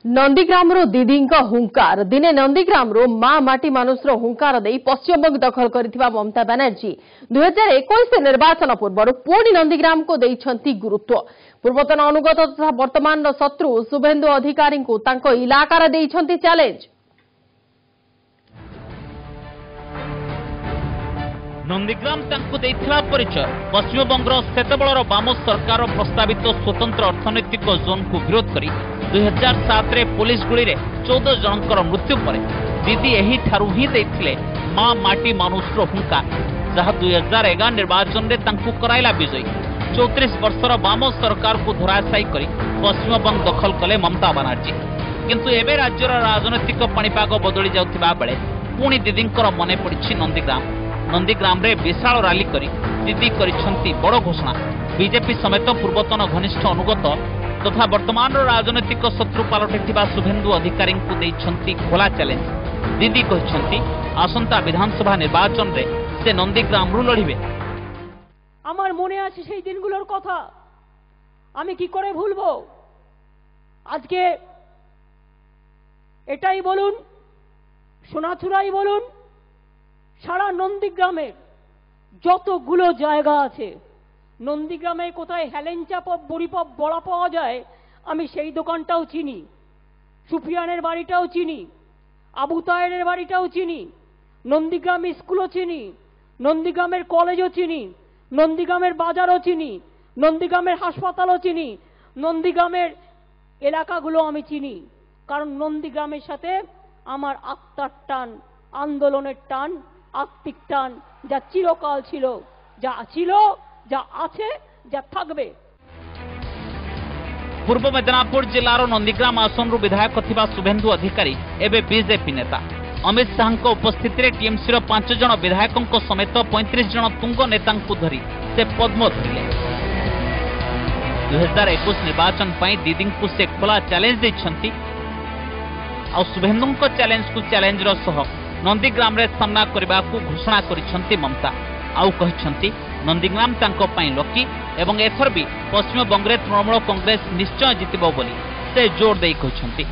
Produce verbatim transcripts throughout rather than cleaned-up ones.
नंदीग्राम दीदी हुंकार दिने नंदीग्राम मां माटी मानुष हुंकार दे पश्चिमबंग दखल कर ममता बानर्जी दुई हजार एक निर्वाचन पूर्व पुणी नंदीग्राम को देइछंती गुरुत्व पूर्वतन अनुगत तथा वर्तमान शत्रु शुभेन्दु अधिकारी इलाकार देइछंती चैलेंज। नंदीग्राम परिचय पश्चिमबंगर सेतबेलर बाम सरकार प्रस्तावित स्वतंत्र अर्थनैतिक जोन को विरोध करी दुई हजार सात पुलिस गुली रे चौदह जनकर मृत्यु पर दीदी यही ठारू ही देथिले मां माटी मानुष हुंकार जहाँ दुई हजार एगार निर्वाचन में तांकु कराइला विजयी चौतीस वर्षर बाम सरकार को धराशायी करी पश्चिमबंग दखल कले ममता बानर्जी किंतु एबे राज्यर राजनैतिक पाणीपाग बदली जाउथिबा बेले पुणी दीदींकर मने पड़िछि नंदीग्राम नंदीग्राम रे विशाल रैली करी दीदी करिछंती बड़ घोषणा बीजेपी समेत पूर्वतन घनिष्ठ अनुगत तथा वर्तमान राजनैतिक शत्रु पलटिथिबा शुभेन्दु अधिकारी को देइछंती खोला चैलेंज। दीदी कहिछंती आसंता विधानसभा निर्वाचन रे से नंदीग्राम रु लड़िबे। आमार मने आछे सेई दिनगुलोर कथा आमी कि करे भुलबो। आजके एटाई बोलुन सोनाचुराई बोलुन सारा नंदीग्रामेर যতগুলো জায়গা আছে নন্দীগ্রামে কোথায় হেলেঞ্চা পপ বড়িপপ বড়া পাওয়া যায় আমি সেই দোকানটাও চিনি, সুফিয়ানের বাড়িটাও চিনি, আবু তায়েরের বাড়িটাও চিনি, নন্দীগ্রাম স্কুলও চিনি, নন্দীগ্রামের কলেজও চিনি, নন্দীগ্রামের বাজারও চিনি, নন্দীগ্রামের হাসপাতালও চিনি, নন্দীগ্রামের এলাকাগুলো আমি চিনি কারণ নন্দীগ্রামের সাথে আমার আত্মার টান আন্দোলনের টান আত্মিক টান যা চিরকাল ছিল যা ছিল যা আছে যা থাকবে। पूर्व मेदिनीपुर जिलार नंदीग्राम आसन विधायक थिबा शुभेन्दु अधिकारी एबे बीजेपी नेता अमित शाह उपस्थिति में टीएमसी पांच जन विधायकों समेत पैंतीस जन तुंग नेता धरी से पद्म धरिले। दुई हजार एक निर्वाचन पर दीदी को से खोला चैलेंज देछंती आ शुभेन्दु चैलेंज को चैलेंजर सह नंदीग्राम रे सामना करने को घोषणा करिछंती ममता आउ कहिछंती नंदीग्राम तांको पई लकी एवं एथर भी पश्चिम बंगरे तृणमूल कांग्रेस निश्चय जितबो बोली से जोर देई कहिछंती।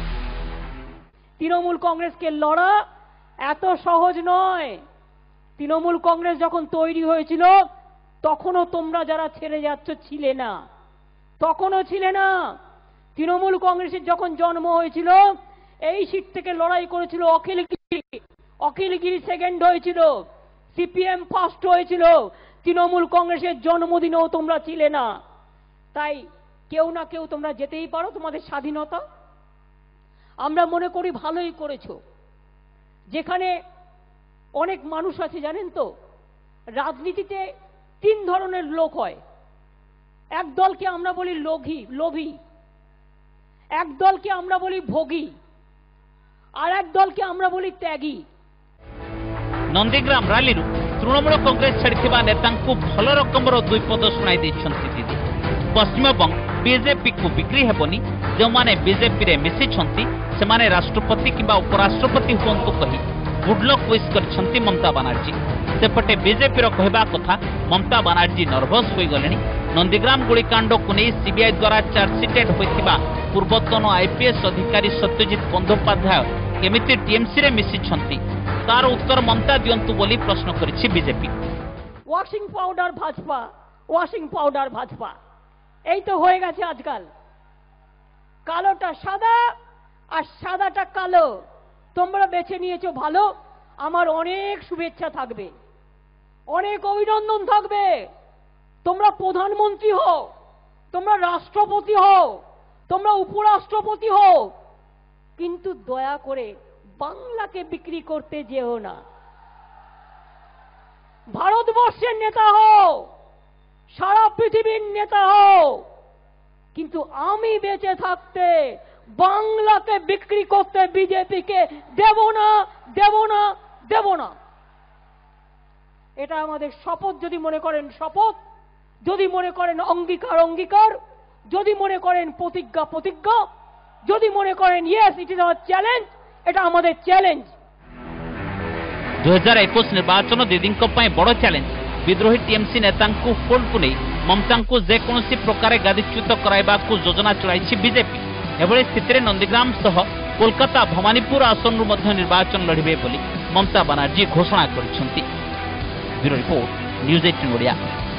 तृणमूल कांग्रेस के लड़ा एत सहज नय। तृणमूल कांग्रेस जखन तैरी हयेछिल तखनो तोमरा जारा छेड़े जाচ্ছ छिले ना तखनो छिले ना। तृणमूल कांग्रेसेर जखन जन्म हयेछिल এই সিট থেকে লড়াই করেছিল অখিলগিরি অখিলগিরি সেকেন্ড হয়েছিল সিপিএম ফার্স্ট হয়েছিল তৃণমূল কংগ্রেসের জন্মদিনেও তোমরা ছিলে না। তাই কেউ না কেউ তোমরা যেতেই পারো তোমাদের স্বাধীনতা আমরা মনে করি ভালোই করেছো। যেখানে অনেক মানুষ আছে জানেন তো রাজনীতিতে তিন ধরনের লোক হয়। এক দলকে আমরা বলি লোভী লোভী এক দলকে আমরা বলি ভোগী আর এক দলকে আমরা বলি ত্যাগী। नंदीग्राम रैली तृणमूल कांग्रेस छाड़ी नेता भल रकम दुई पद शुणाई दीदी पश्चिमबंग बीजेपी को बिक्री हेबनी जो माने बीजेपी रे मिसी से माने राष्ट्रपति किंबा उपराष्ट्रपति हुंतु कही गुडलक विश कर ममता बानर्जी सेपटे बीजेपी कहवा कथा ममता बानर्जी नर्भस हो गले। नंदीग्राम गोलीकांड को नहीं सीबीआई द्वारा चार्जसीटेड होता पूर्वतन आईपीएस अधिकारी सत्यजित बंदोपाध्याय केमिति टीएमसी रे मिसी तार उत्तर ममता दियंतु बोली प्रश्न करिछि BJP. Washing powder Bhajpa washing powder Bhajpa এই তো হয়ে গেছে আজকাল। কালোটা সাদা আর সাদাটা কালো তোমরা বেছে নিয়েছো ভালো। আমার অনেক শুভেচ্ছা থাকবে অনেক অভিনন্দন থাকবে। তোমরা প্রধানমন্ত্রী হও তোমরা রাষ্ট্রপতি হও তোমরা উপরাষ্ট্রপতি হও কিন্তু দয়া করে বাংলাকে বিক্রি করতে যেও না। ভারতবর্ষের নেতা হও সারা পৃথিবীর নেতা হও কিন্তু আমি বেঁচে থাকতে বাংলাকে বিক্রি করতে বিজেপিকে দেব না দেব না দেব না। এটা আমাদের শপথ। যদি মনে করেন শপথ যদি মনে করেন অঙ্গীকার অঙ্গীকার যদি মনে করেন প্রতিজ্ঞা প্রতিজ্ঞা যদি মনে করেন yes it is our challenge এটা আমাদের চ্যালেঞ্জ। दुई हजार एक निर्वाचन दीदी बड़ चैलेंज विद्रोही टीएमसी नेता फोल्ड को नहीं ममता को जेकोसी प्रकार गादीच्युत कराइबा योजना चलाई बीजेपी एभଳି स्थितिरे नंदीग्राम सह कोलकाता भवानीपुर आसनरु मध्य निर्वाचन लड़िबे बोली ममता बनर्जी घोषणा करिसेंती। ब्यूरो रिपोर्ट न्यूज अठारह ओडिया।